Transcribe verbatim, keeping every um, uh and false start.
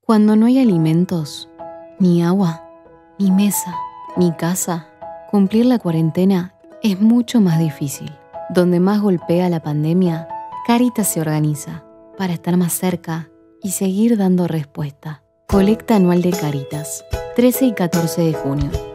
Cuando no hay alimentos, ni agua, ni mesa, ni casa, cumplir la cuarentena es mucho más difícil. Donde más golpea la pandemia, Cáritas se organiza para estar más cerca y seguir dando respuesta. Colecta anual de Cáritas, trece y catorce de junio.